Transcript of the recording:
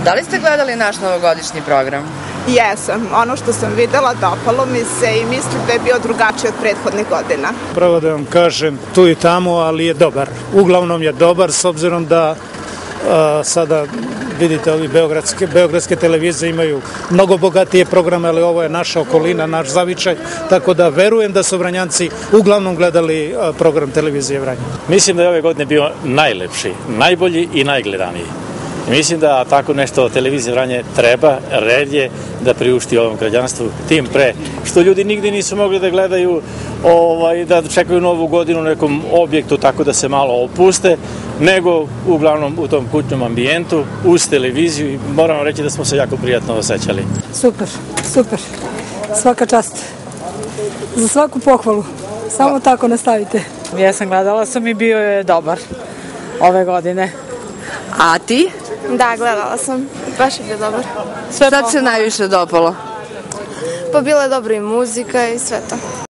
Da li ste gledali naš novogodišnji program? Jesam. Ono što sam videla dopalo mi se i mislim da je bio drugačiji od prethodnih godina. Pravo da vam kažem, tu i tamo, ali je dobar. Uglavnom je dobar s obzirom da sada vidite ovi beogradske televizije imaju mnogo bogatije programe, ali ovo je naša okolina, naš zavičaj, tako da verujem da su Vranjanci uglavnom gledali program televizije Vranje. Mislim da je ove godine bio najlepši, najbolji i najgledaniji. Mislim da tako nešto televizija Vranje treba, red je da priušti ovom građanstvu, tim pre što ljudi nigde nisu mogli da gledaju, da čekaju novu godinu u nekom objektu tako da se malo opuste, nego uglavnom u tom kućnom ambijentu uz televiziju i moramo reći da smo se jako prijatno osjećali. Super, super. Svaka čast. Za svaku pohvalu. Samo tako nastavite. Jesam, gledala sam i bio je dobar ove godine. A ti? Da, gledala sam. Baš je bio dobar. Šta ti se najviše dopalo? Pa bila je dobra i muzika i sve to.